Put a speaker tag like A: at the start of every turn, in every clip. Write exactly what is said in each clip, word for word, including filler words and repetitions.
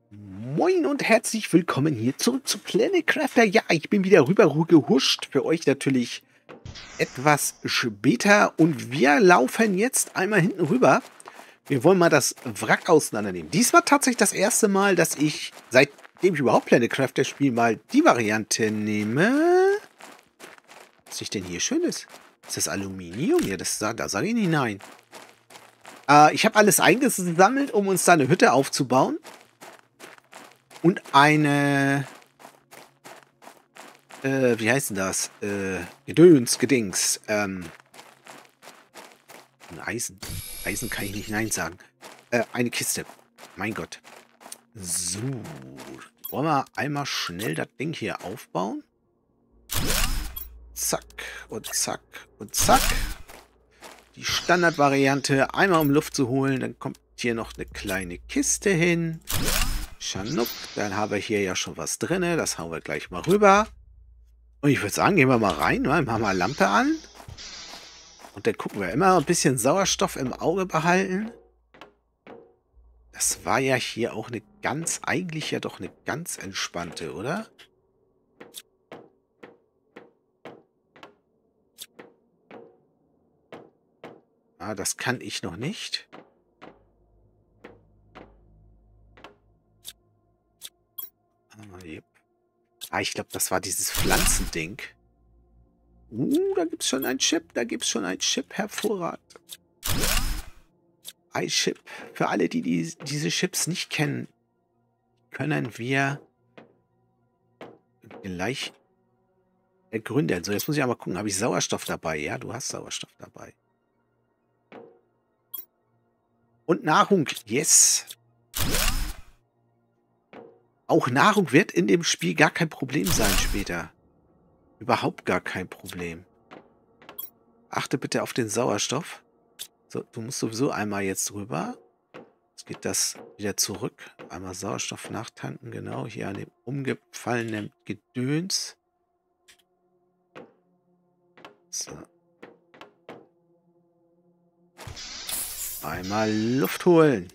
A: Moin und herzlich willkommen hier zurück zu Planet Crafter. Ja, ich bin wieder rüber gehuscht. Für euch natürlich etwas später. Und wir laufen jetzt einmal hinten rüber. Wir wollen mal das Wrack auseinandernehmen. Dies war tatsächlich das erste Mal, dass ich, seitdem ich überhaupt Planet Crafter spiele, mal die Variante nehme. Was ist denn hier Schönes? Ist das Aluminium? Ja, das, da sage ich nicht nein. Äh, ich habe alles eingesammelt, um uns da eine Hütte aufzubauen. Und eine, äh, wie heißt denn das? Äh, Gedöns, Gedings. Ähm, ein Eisen. Eisen kann ich nicht nein sagen. Äh, eine Kiste. Mein Gott. So. Wollen wir einmal schnell das Ding hier aufbauen? Zack und zack und zack. Die Standardvariante. Einmal um Luft zu holen. Dann kommt hier noch eine kleine Kiste hin. Schanuck. Dann haben wir hier ja schon was drin. Das hauen wir gleich mal rüber. Und ich würde sagen, gehen wir mal rein, ne? Machen wir Lampe an. Und dann gucken wir immer ein bisschen Sauerstoff im Auge behalten. Das war ja hier auch eine ganz, eigentlich ja doch eine ganz entspannte, oder? Ah, das kann ich noch nicht. Ah, yep. Ah, ich glaube, das war dieses Pflanzending. Uh, da gibt es schon ein Chip. Da gibt es schon ein Chip. Hervorragend. Ein Chip. Für alle, die, die diese Chips nicht kennen, können wir gleich ergründen. So, jetzt muss ich aber gucken, habe ich Sauerstoff dabei? Ja, du hast Sauerstoff dabei. Und Nahrung, yes. Auch Nahrung wird in dem Spiel gar kein Problem sein später. Überhaupt gar kein Problem. Achte bitte auf den Sauerstoff. So, du musst sowieso einmal jetzt rüber. Jetzt geht das wieder zurück. Einmal Sauerstoff nachtanken, genau. Hier an dem umgefallenen Gedöns. So. Einmal Luft holen.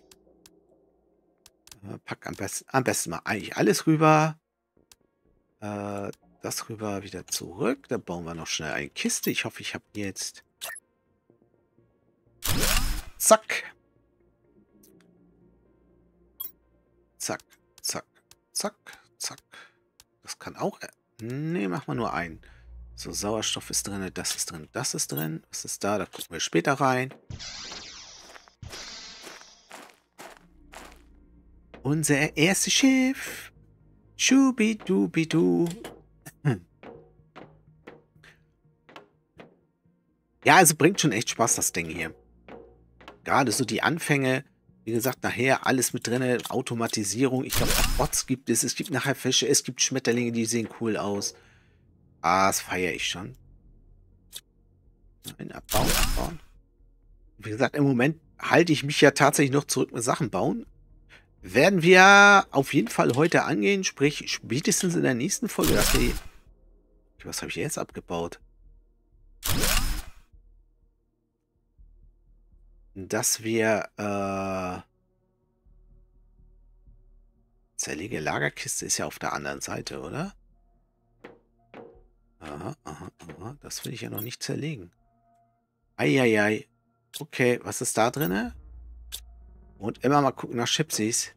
A: Pack am besten, am besten mal eigentlich alles rüber. Äh, das rüber wieder zurück. Da bauen wir noch schnell eine Kiste. Ich hoffe, ich habe jetzt... Zack. Zack, zack, zack, zack. Das kann auch... Ne, machen wir nur einen. So, Sauerstoff ist drin, das ist drin, das ist drin. Was ist da? Da gucken wir später rein. Unser erstes Schiff. Schubidubidu. Hm. Ja, also bringt schon echt Spaß, das Ding hier. Gerade so die Anfänge. Wie gesagt, nachher alles mit drin. Automatisierung. Ich glaube, auch Bots gibt es. Es gibt nachher Fische. Es gibt Schmetterlinge, die sehen cool aus. Ah, das feiere ich schon. Nein, abbauen, abbauen. Wie gesagt, im Moment halte ich mich ja tatsächlich noch zurück mit Sachen bauen. Werden wir auf jeden Fall heute angehen. Sprich, spätestens in der nächsten Folge. Dass wir... Was habe ich jetzt abgebaut? Dass wir... Äh Zerlege Lagerkiste ist ja auf der anderen Seite, oder? Aha, aha, aha. Das will ich ja noch nicht zerlegen. Eieiei. Okay, was ist da drin? Und immer mal gucken nach Chipsies.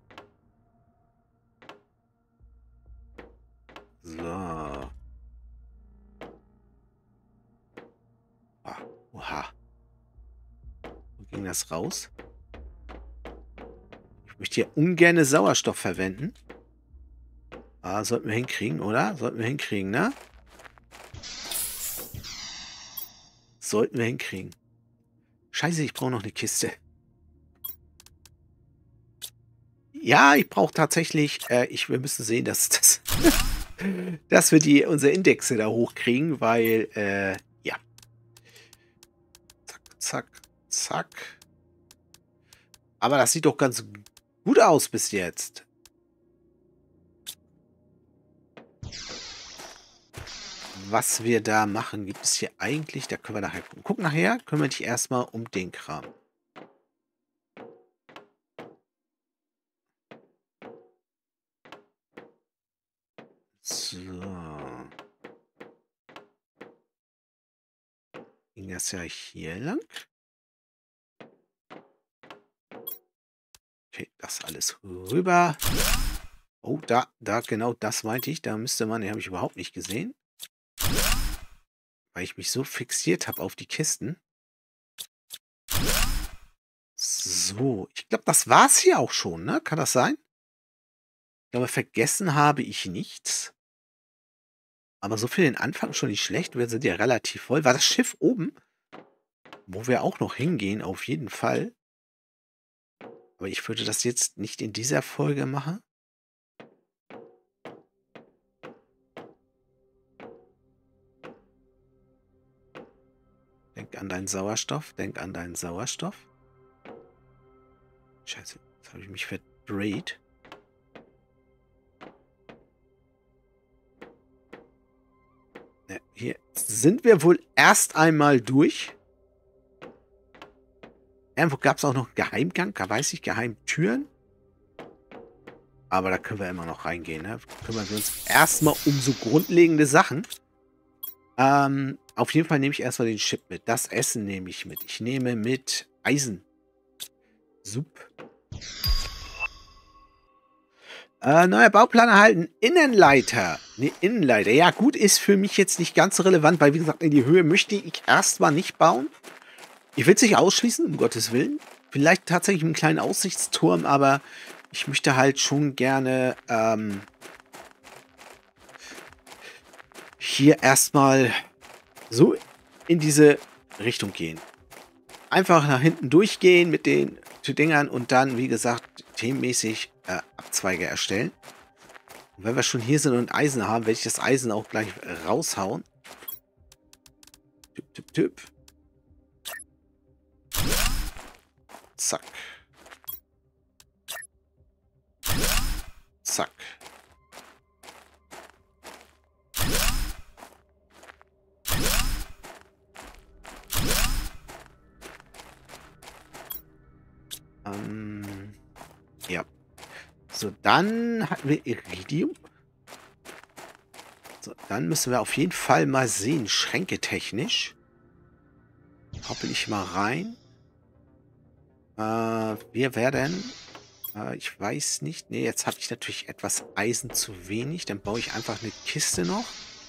A: So. Ah, oha. Wo ging das raus? Ich möchte hier ungern Sauerstoff verwenden. Ah, sollten wir hinkriegen, oder? Sollten wir hinkriegen, ne? Sollten wir hinkriegen. Scheiße, ich brauche noch eine Kiste. Ja, ich brauche tatsächlich... Äh, ich, wir müssen sehen, dass, das, dass wir die, unsere Indexe da hochkriegen, weil... Äh, ja. Zack, zack, zack. Aber das sieht doch ganz gut aus bis jetzt. Was wir da machen, gibt es hier eigentlich... Da können wir nachher gucken. Guck nachher, kümmere dich erstmal um den Kram. So. Ging das ja hier lang. Okay, das alles rüber. Oh, da, da, genau das meinte ich. Da müsste man, den habe ich überhaupt nicht gesehen. Weil ich mich so fixiert habe auf die Kisten. So, ich glaube, das war's hier auch schon, ne? Kann das sein? Ich glaube, vergessen habe ich nichts. Aber so für den Anfang schon nicht schlecht. Wir sind ja relativ voll. War das Schiff oben? Wo wir auch noch hingehen, auf jeden Fall. Aber ich würde das jetzt nicht in dieser Folge machen. Denk an deinen Sauerstoff. Denk an deinen Sauerstoff. Scheiße, jetzt habe ich mich verdreht. Ja, hier sind wir wohl erst einmal durch. Irgendwo gab es auch noch einen Geheimgang. Da weiß ich, Geheimtüren. Aber da können wir immer noch reingehen. Ne? Kümmern wir uns erstmal um so grundlegende Sachen. Ähm, auf jeden Fall nehme ich erstmal den Chip mit. Das Essen nehme ich mit. Ich nehme mit Eisen. Sup. Äh, neuer Bauplan erhalten. Innenleiter. Ne, Innenleiter. Ja, gut, ist für mich jetzt nicht ganz so relevant, weil, wie gesagt, in die Höhe möchte ich erstmal nicht bauen. Ich will es nicht ausschließen, um Gottes Willen. Vielleicht tatsächlich einen kleinen Aussichtsturm, aber ich möchte halt schon gerne ähm, hier erstmal so in diese Richtung gehen. Einfach nach hinten durchgehen mit den Dingern und dann, wie gesagt, themenmäßig äh, Abzweige erstellen. Und wenn wir schon hier sind und Eisen haben, werde ich das Eisen auch gleich raushauen. Tipp, tipp, tipp. Zack. Zack. Ähm, ja. So, dann hatten wir Iridium. So, dann müssen wir auf jeden Fall mal sehen, Schränke technisch. Hoppel ich mal rein. Äh, wir werden... Äh, ich weiß nicht. Ne, jetzt habe ich natürlich etwas Eisen zu wenig. Dann baue ich einfach eine Kiste noch.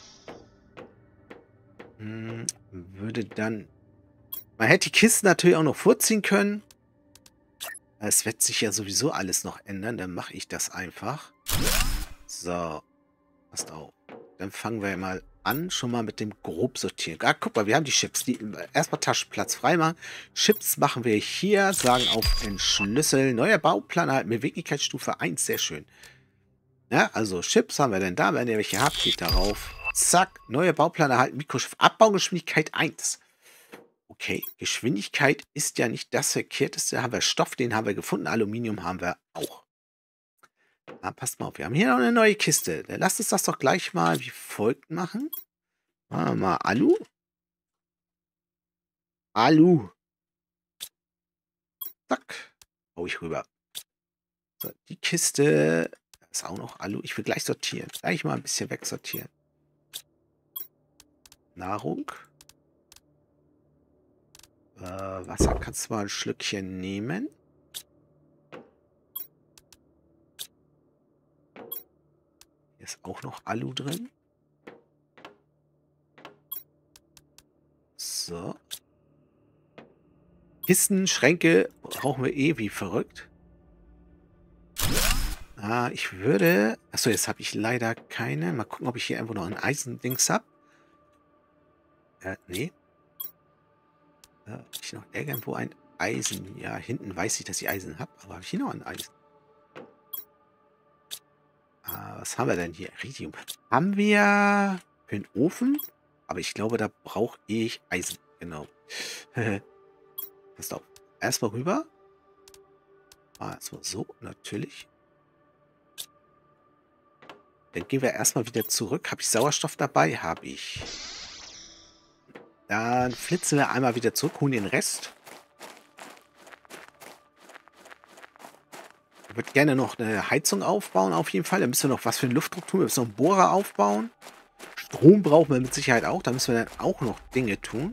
A: Hm, würde dann... Man hätte die Kisten natürlich auch noch vorziehen können. Es wird sich ja sowieso alles noch ändern. Dann mache ich das einfach. So. Passt auf. Dann fangen wir mal an, schon mal mit dem grob sortieren. Ah, guck mal, wir haben die Chips. Die, erstmal Taschenplatz freimachen. Chips machen wir hier. Sagen auf Entschlüsseln. Neuer Bauplan halt mit Beweglichkeitsstufe eins. Sehr schön. Ja, also Chips haben wir denn da. Wenn ihr welche habt, geht darauf. Zack. Neuer Bauplan erhalten. Mikroschiff. Abbaugeschwindigkeit eins. Okay. Geschwindigkeit ist ja nicht das Verkehrteste. Haben wir Stoff, den haben wir gefunden. Aluminium haben wir auch. Ah, passt mal auf, wir haben hier noch eine neue Kiste. Dann lasst uns das doch gleich mal wie folgt machen. Machen wir mal Alu. Alu. Zack. Hau ich rüber. So, die Kiste ist auch noch Alu. Ich will gleich sortieren. Gleich mal ein bisschen wegsortieren. Nahrung. Äh, Wasser kannst du mal ein Schlückchen nehmen. Hier ist auch noch Alu drin. So. Kisten, Schränke brauchen wir eh wie verrückt. Ah, ich würde... Achso, jetzt habe ich leider keine. Mal gucken, ob ich hier irgendwo noch ein Eisendings habe. Äh, nee. Äh, habe ich noch irgendwo ein Eisen? Ja, hinten weiß ich, dass ich Eisen habe. Aber habe ich hier noch ein Eisen? Ah, was haben wir denn hier? Iridium. Haben wir für den Ofen? Aber ich glaube, da brauche ich Eisen. Genau. Passt auf. Erstmal rüber. Ah, erstmal so, natürlich. Dann gehen wir erstmal wieder zurück. Habe ich Sauerstoff dabei? Habe ich. Dann flitzen wir einmal wieder zurück, holen den Rest. würde gerne noch eine Heizung aufbauen, auf jeden Fall. Da müssen wir noch was für einen Luftdruck tun. Wir müssen noch einen Bohrer aufbauen. Strom brauchen wir mit Sicherheit auch. Da müssen wir dann auch noch Dinge tun.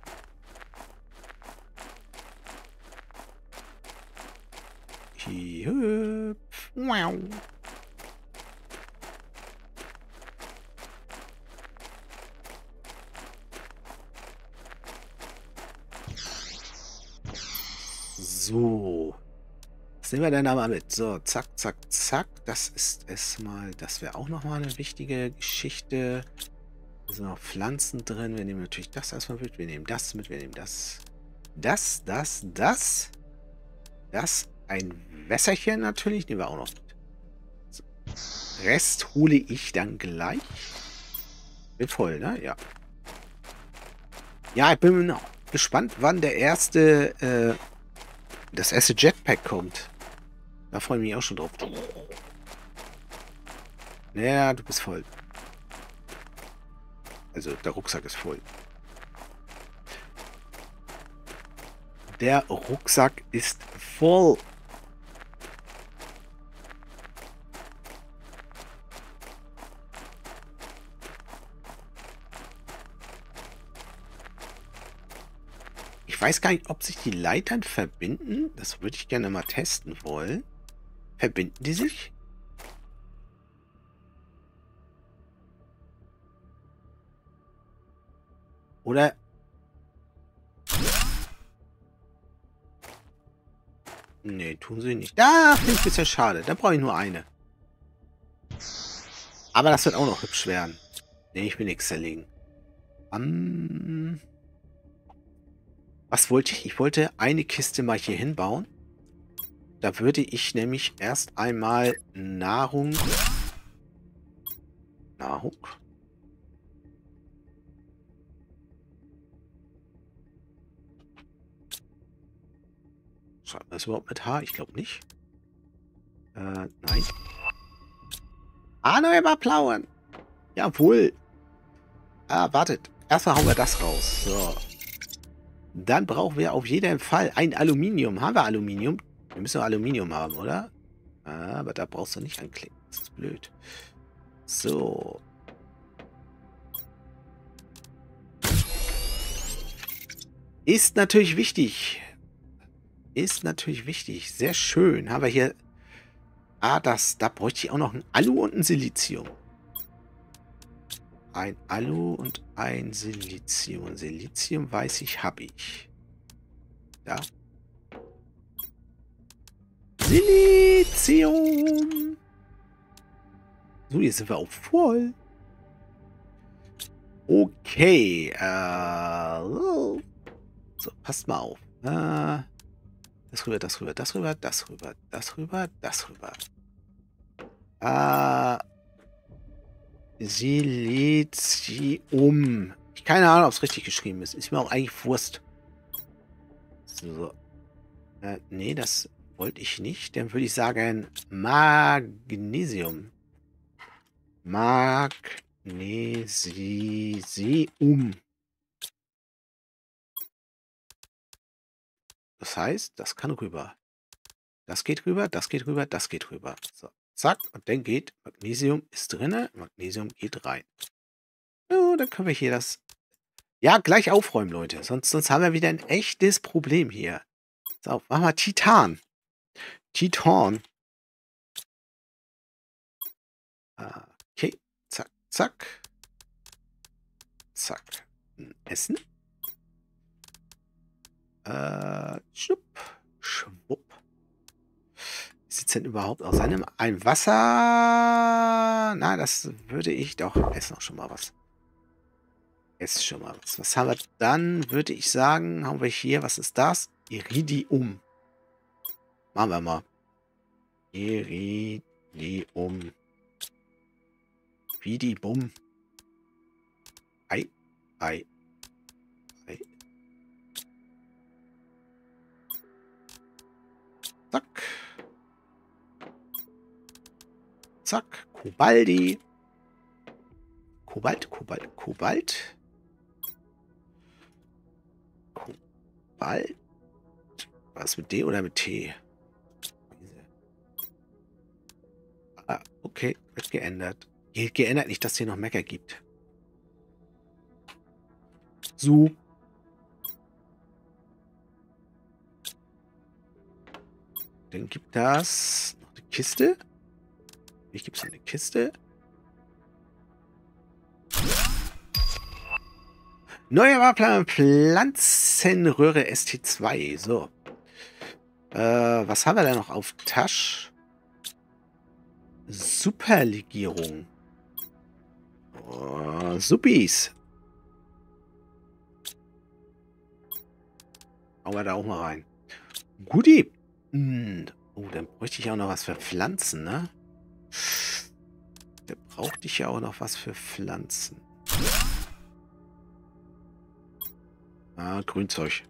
A: Hüpf. Wow. So. Was nehmen wir denn da mal mit? So, zack, zack, zack. Das ist erstmal, das wäre auch nochmal eine wichtige Geschichte. Da sind noch Pflanzen drin. Wir nehmen natürlich das erstmal mit. Wir nehmen das mit. Wir nehmen das. Das, das, das. Das. Ein Wässerchen natürlich. Nehmen wir auch noch mit. So. Rest hole ich dann gleich. Bin voll, ne? Ja. Ja, ich bin gespannt, wann der erste, äh, das erste Jetpack kommt. Da freue ich mich auch schon drauf. Naja, du bist voll. Also, der Rucksack ist voll. Der Rucksack ist voll. Ich weiß gar nicht, ob sich die Leitern verbinden. Das würde ich gerne mal testen wollen. Verbinden die sich? Oder... Nee, tun sie nicht. Da finde ich ein bisschen schade. Da brauche ich nur eine. Aber das wird auch noch hübsch werden. Nee, ich will nichts zerlegen. Um, was wollte ich? Ich wollte eine Kiste mal hier hinbauen. Da würde ich nämlich erst einmal Nahrung... Nahrung? Schreibt man das überhaupt mit H? Ich glaube nicht. Äh, nein. Ah, erneuerbar plauen. Jawohl. Ah, wartet. Erstmal hauen wir das raus. So. Dann brauchen wir auf jeden Fall ein Aluminium. Haben wir Aluminium? Wir müssen Aluminium haben, oder? Ah, aber da brauchst du nicht anklicken. Das ist blöd. So. Ist natürlich wichtig. Ist natürlich wichtig. Sehr schön. Haben wir hier... Ah, das... Da bräuchte ich auch noch ein Alu und ein Silizium. Ein Alu und ein Silizium. Silizium, weiß ich, habe ich. Da. Silizium. So, jetzt sind wir auch voll. Okay. Äh, so, passt mal auf. Äh, das rüber, das rüber, das rüber, das rüber, das rüber, das rüber. Äh, Silizium. Ich keine Ahnung, ob es richtig geschrieben ist. Ist mir auch eigentlich Wurst. So. Äh, nee, das wollte ich nicht. Dann würde ich sagen Magnesium. Magnesium. Das heißt, das kann rüber. Das geht rüber, das geht rüber, das geht rüber. So, zack. Und dann geht Magnesium ist drinne. Magnesium geht rein. So, dann können wir hier das... Ja, gleich aufräumen, Leute. Sonst, sonst haben wir wieder ein echtes Problem hier. So, machen wir Titan. Titan. Okay. Zack, zack. Zack. Essen. Äh, schwupp. Schwupp. Wie sieht es denn überhaupt aus? Einem ein Wasser... Na, das würde ich doch... Essen noch schon mal was. Ess schon mal was. Was haben wir dann? Würde ich sagen, haben wir hier... Was ist das? Iridium. Machen wir mal. Iridium. Wie die Bumm. Ei, ei, ei. Zack. Zack. Kobaldi. Kobalt, Kobalt, Kobalt. Kobalt. Was mit D oder mit T? Ah, okay, wird geändert. Ge geändert nicht, dass es hier noch Mecker gibt. So. Dann gibt das noch eine Kiste. Hier gibt es eine Kiste. Neuer Fahrplan Pflanzenröhre S T zwei. So. Äh, was haben wir da noch auf Tasch? Superlegierung. Oh, Suppis. Hauen wir da auch mal rein. Guti. Hm. Oh, dann bräuchte ich auch noch was für Pflanzen, ne? Da brauchte ich ja auch noch was für Pflanzen. Ah, Grünzeug.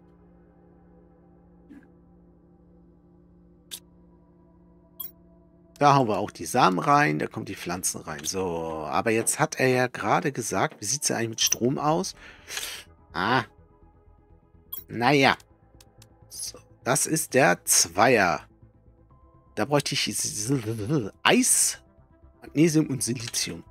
A: Da hauen wir auch die Samen rein, da kommen die Pflanzen rein. So, aber jetzt hat er ja gerade gesagt, wie sieht es ja eigentlich mit Strom aus? Ah. Naja. So, das ist der Zweier. Da bräuchte ich Eis, Magnesium und Silizium.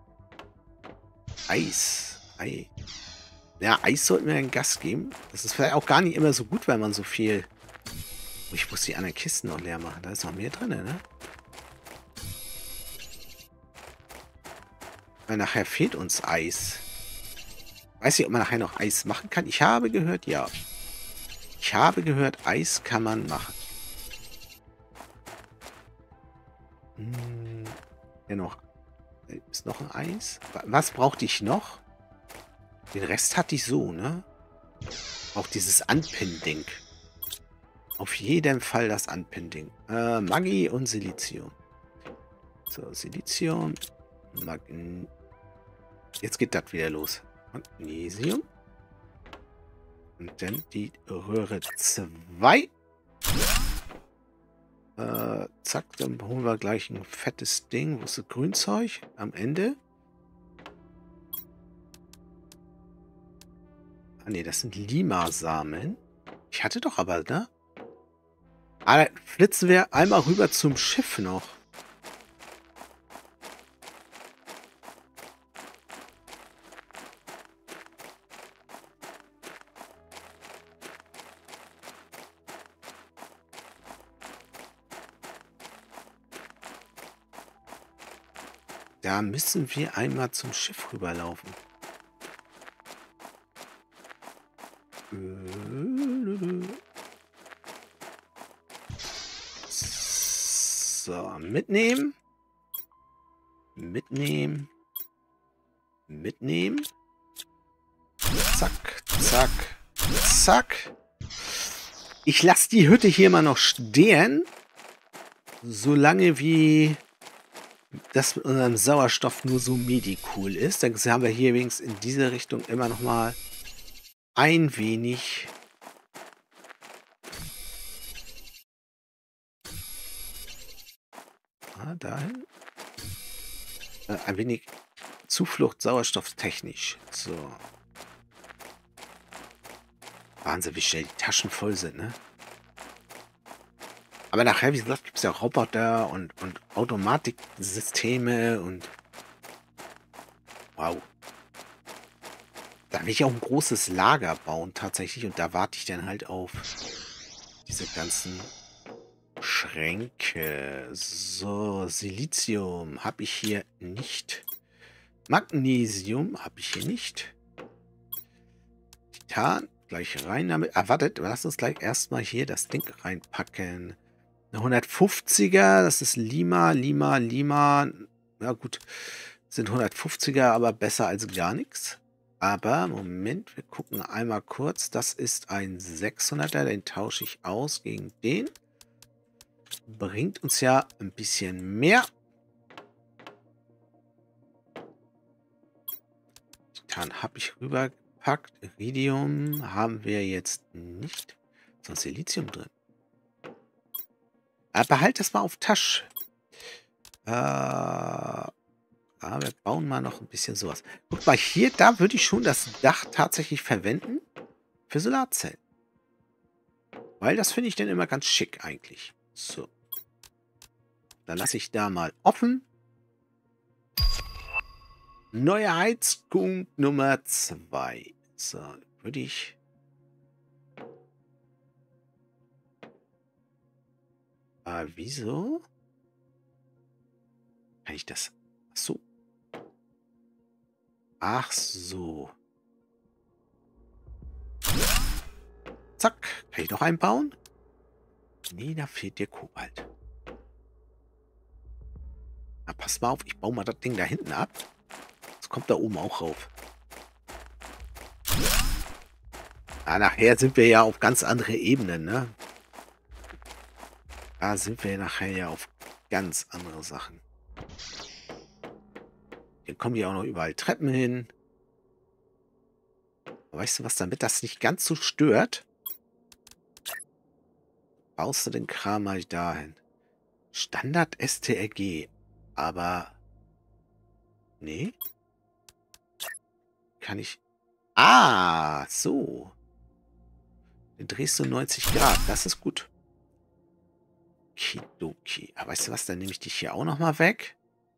A: Eis. Ei. Ja, Eis sollten wir ein Gas geben. Das ist vielleicht auch gar nicht immer so gut, weil man so viel... Oh, ich muss die anderen Kisten noch leer machen. Da ist noch mehr drin, ne? Weil nachher fehlt uns Eis. Weiß nicht, ob man nachher noch Eis machen kann. Ich habe gehört, ja. Ich habe gehört, Eis kann man machen. Hm, ja noch. Ist noch ein Eis? Was brauchte ich noch? Den Rest hatte ich so, ne? Auch dieses Anpin-Ding. Auf jeden Fall das Anpin-Ding. Äh, Maggi und Silizium. So, Silizium. Magn Jetzt geht das wieder los. Magnesium. Und dann die Röhre zwei. Äh, zack, dann holen wir gleich ein fettes Ding. Wo ist das Grünzeug? Am Ende. Ah ne, das sind Lima-Samen. Ich hatte doch aber, ne? Ah, dann flitzen wir einmal rüber zum Schiff noch. Da müssen wir einmal zum Schiff rüberlaufen. So, mitnehmen. Mitnehmen. Mitnehmen. Zack, zack, zack. Ich lasse die Hütte hier mal noch stehen. Solange wie das mit unserem Sauerstoff nur so medi-cool ist. Dann haben wir hier wenigstens in diese Richtung immer noch mal ein wenig ah, dahin. Äh, ein wenig Zuflucht sauerstofftechnisch. So. Wahnsinn, wie schnell die Taschen voll sind, ne? Aber nachher, wie gesagt, gibt es ja Roboter und, und Automatiksysteme und wow. Da will ich auch ein großes Lager bauen tatsächlich und da warte ich dann halt auf diese ganzen Schränke. So, Silizium habe ich hier nicht. Magnesium habe ich hier nicht. Titan, gleich rein damit. Ah, wartet, lass uns gleich erstmal hier das Ding reinpacken. Eine hundertfünfziger, das ist Lima, Lima, Lima. Ja gut, sind hundertfünfziger, aber besser als gar nichts. Aber, Moment, wir gucken einmal kurz. Das ist ein sechshunderter, den tausche ich aus gegen den. Bringt uns ja ein bisschen mehr. Titan habe ich rübergepackt. Iridium haben wir jetzt nicht. Sonst Silizium drin. Aber behalt das mal auf Tasche. Äh, ja, wir bauen mal noch ein bisschen sowas. Guck mal, hier, da würde ich schon das Dach tatsächlich verwenden für Solarzellen. Weil das finde ich dann immer ganz schick eigentlich. So. Dann lasse ich da mal offen. Neuer Heizpunkt Nummer zwei. So, würde ich... Äh, wieso? Kann ich das... Ach so. Ach so. Zack. Kann ich noch einbauen? Nee, da fehlt dir Kobalt. Na, pass mal auf. Ich baue mal das Ding da hinten ab. Das kommt da oben auch rauf. Ah, nachher sind wir ja auf ganz andere Ebenen, ne? Da sind wir nachher ja auf ganz andere Sachen. Hier kommen ja auch noch überall Treppen hin. Weißt du was, damit das nicht ganz so stört, baust du den Kram mal dahin. Standard S T R G. Aber... Nee. Kann ich... Ah, so. Den drehst du neunzig Grad. Das ist gut. Kidoki. Aber weißt du was, dann nehme ich dich hier auch nochmal weg.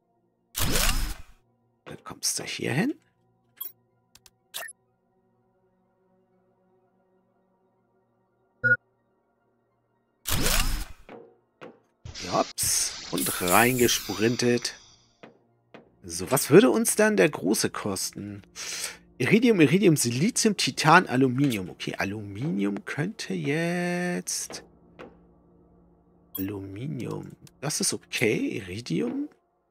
A: Dann kommst du hier hin. Jops. Und reingesprintet. So, was würde uns dann der große kosten? Iridium, Iridium, Silizium, Titan, Aluminium. Okay, Aluminium könnte jetzt... Aluminium. Das ist okay. Iridium.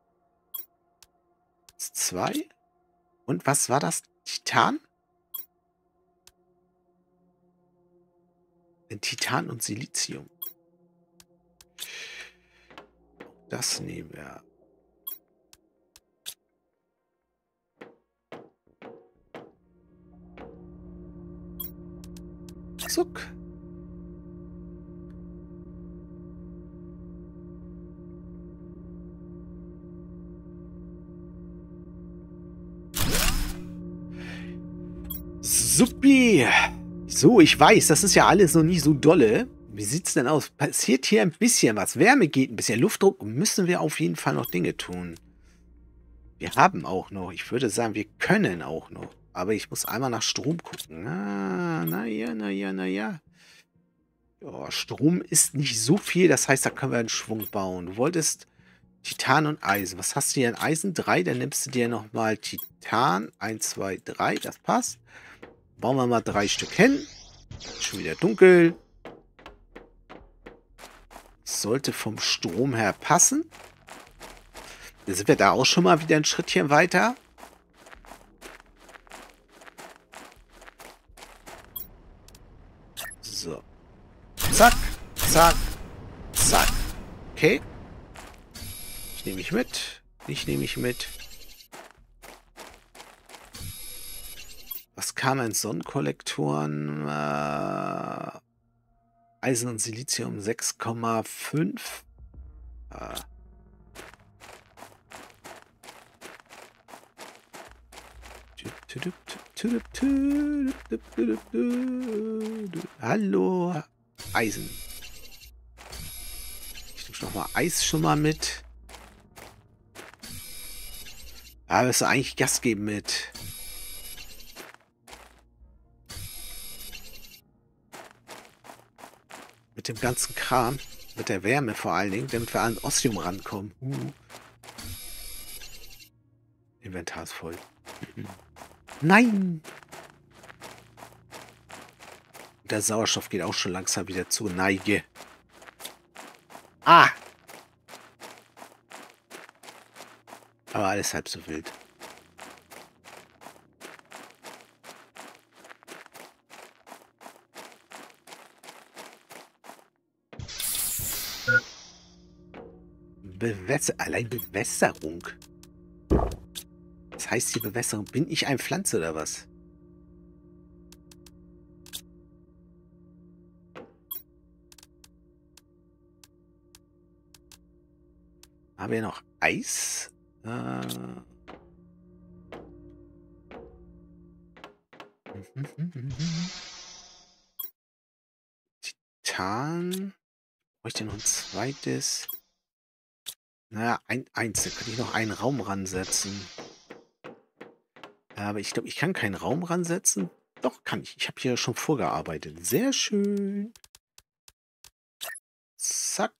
A: Zwei. Und was war das? Titan? In Titan und Silizium. Das nehmen wir. Zuck. Suppi. So, ich weiß, das ist ja alles noch nicht so dolle. Wie sieht's denn aus? Passiert hier ein bisschen was? Wärme geht ein bisschen. Luftdruck müssen wir auf jeden Fall noch Dinge tun. Wir haben auch noch. Ich würde sagen, wir können auch noch. Aber ich muss einmal nach Strom gucken. Ah, naja, naja, naja. Ja, Strom ist nicht so viel. Das heißt, da können wir einen Schwung bauen. Du wolltest Titan und Eisen. Was hast du hier in Eisen? drei. Dann nimmst du dir nochmal Titan. eins, zwei, drei. Das passt. Bauen wir mal drei Stück hin. Schon wieder dunkel. Sollte vom Strom her passen. Dann sind wir da auch schon mal wieder ein Schrittchen weiter. So. Zack, zack, zack. Okay. Ich nehme mich mit. Ich nehme mich mit. Was kam in Sonnenkollektoren? Äh, Eisen und Silizium sechs Komma fünf. Äh. Hallo, Eisen. Ich nehme noch mal Eis schon mal mit. Aber es soll eigentlich Gas geben mit. Mit dem ganzen Kram. Mit der Wärme vor allen Dingen, damit wir an Ossium rankommen. Uh. Inventar ist voll. Nein! Der Sauerstoff geht auch schon langsam wieder zur Neige. Ah! Aber alles halb so wild. Bewässer allein Bewässerung. Was heißt die Bewässerung? Bin ich ein Pflanze oder was? Haben wir noch Eis? Äh. Titan. Brauche ich noch ein zweites? Naja, ein, eins. Da könnte ich noch einen Raum ransetzen. Aber ich glaube, ich kann keinen Raum ransetzen. Doch, kann ich. Ich habe hier schon vorgearbeitet. Sehr schön. Zack.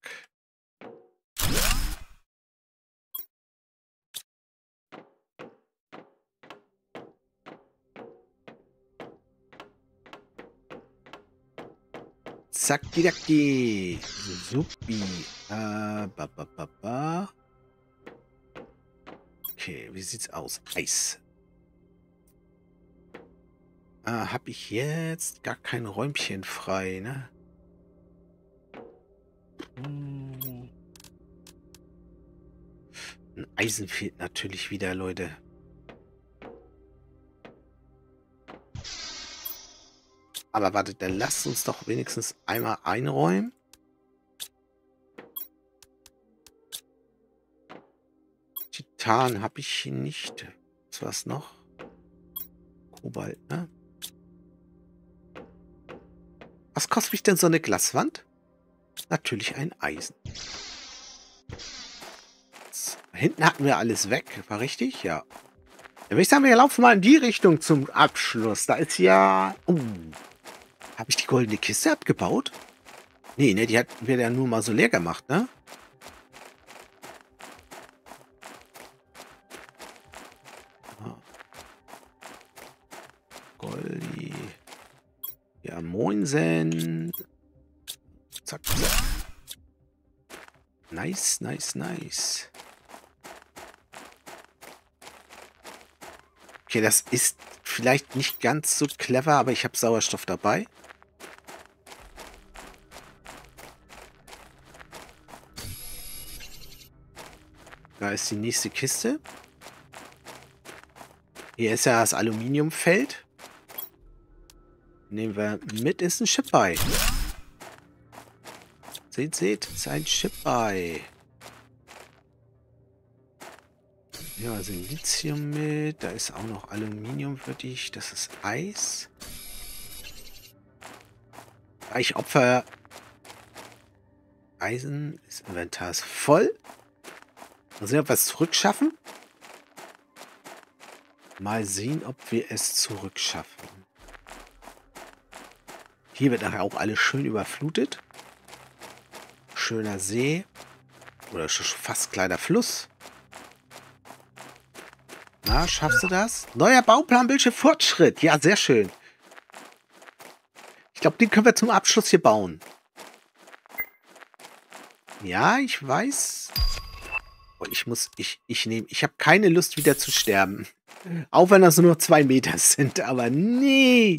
A: Zacki-dacki. Supi. Äh, ba, ba, ba, ba. Okay, wie sieht's aus? Eis. Ah, habe ich jetzt gar kein Räumchen frei, ne? Hm. Ein Eisen fehlt natürlich wieder, Leute. Aber wartet, dann lasst uns doch wenigstens einmal einräumen. Titan habe ich hier nicht. Was war's noch? Kobalt, ne? Was kostet mich denn so eine Glaswand? Natürlich ein Eisen. So, hinten hatten wir alles weg. War richtig? Ja. Dann würde ich sagen, wir laufen mal in die Richtung zum Abschluss. Da ist ja... Uh, habe ich die goldene Kiste abgebaut? Nee, ne, die hatten wir ja nur mal so leer gemacht, ne? Ah. Goldi. Ja, moinsen. Zack, zack. Nice, nice, nice. Okay, das ist vielleicht nicht ganz so clever, aber ich habe Sauerstoff dabei. Da ist die nächste Kiste. Hier ist ja das Aluminiumfeld. Nehmen wir mit, ist ein Chip bei. Seht, seht, ist ein Chip bei. Ja, also Lithium mit. Da ist auch noch Aluminium für dich. Das ist Eis. Ich opfer Eisen. Das Inventar ist voll. Mal sehen, ob wir es zurückschaffen. Mal sehen, ob wir es zurückschaffen. Hier wird nachher auch alles schön überflutet. Schöner See. Oder fast kleiner Fluss. Na, schaffst du das? Neuer Bauplan, welcher Fortschritt. Ja, sehr schön. Ich glaube, den können wir zum Abschluss hier bauen. Ja, ich weiß. Oh, ich muss, ich, ich nehme, ich habe keine Lust wieder zu sterben. Auch wenn das nur zwei Meter sind, aber nee.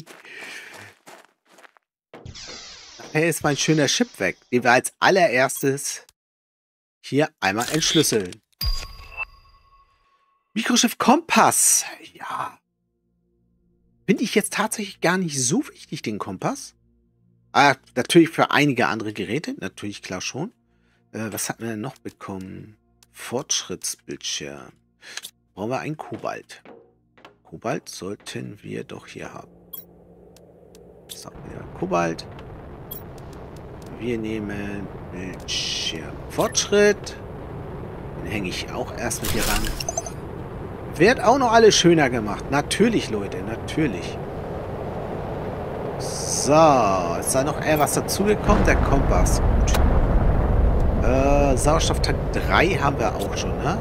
A: Nachher ist mein schöner Chip weg, den wir als allererstes hier einmal entschlüsseln. Mikroschiff Kompass. Ja. Finde ich jetzt tatsächlich gar nicht so wichtig, den Kompass. Ah, natürlich für einige andere Geräte. Natürlich, klar schon. Äh, was hatten wir denn noch bekommen? Fortschrittsbildschirm. Brauchen wir ein Kobalt. Kobalt sollten wir doch hier haben. So, ja, Kobalt. Wir nehmen Bildschirm. Fortschritt. Den hänge ich auch erstmal hier ran. Wird auch noch alles schöner gemacht. Natürlich, Leute, natürlich. So, ist da noch etwas dazugekommen? Der Kompass. Gut. Äh, Sauerstofftank drei haben wir auch schon, ne?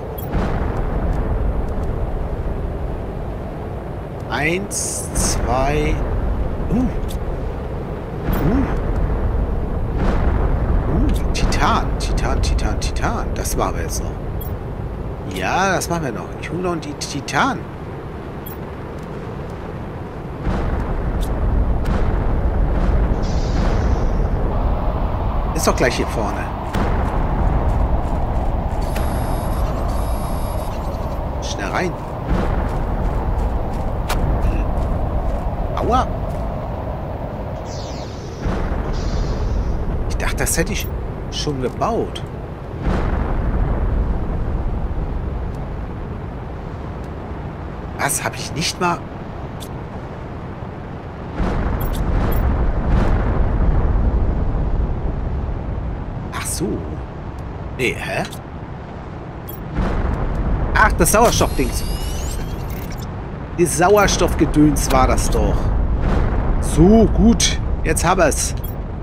A: Eins, zwei. Uh. Uh. Uh, Titan, Titan, Titan, Titan. Das machen wir jetzt noch. Ja, das machen wir noch. Ich hole noch die Titan. Ist doch gleich hier vorne. Schnell rein. Aua. Ich dachte, das hätte ich schon gebaut. Was habe ich nicht mal... Ach so. Nee, hä? Ach, das Sauerstoffdings. Die Sauerstoffgedöns war das doch. So, gut. Jetzt haben wir es.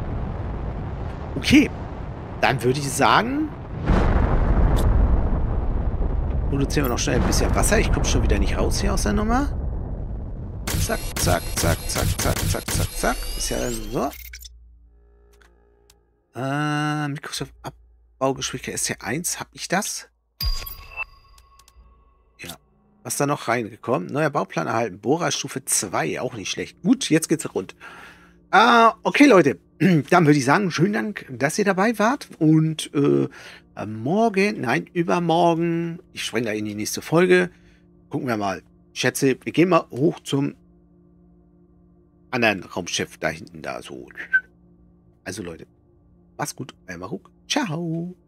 A: Okay. Dann würde ich sagen, produzieren wir noch schnell ein bisschen Wasser. Ich komme schon wieder nicht raus hier aus der Nummer. Zack, zack, zack, zack, zack, zack, zack, zack. Ist ja so. Äh, Microsoft Abbaugeschwindigkeit S T eins. Hab ich das? Ja. Was da noch reingekommen? Neuer Bauplan erhalten. Bohrerstufe zwei. Auch nicht schlecht. Gut, jetzt geht's rund. Ah, okay, Leute. Dann würde ich sagen, schönen Dank, dass ihr dabei wart. Und äh, morgen, nein, übermorgen, ich spreng da in die nächste Folge. Gucken wir mal. Ich schätze, wir gehen mal hoch zum anderen Raumschiff da hinten da so. Also Leute, macht's gut, euer Maruk. Ciao.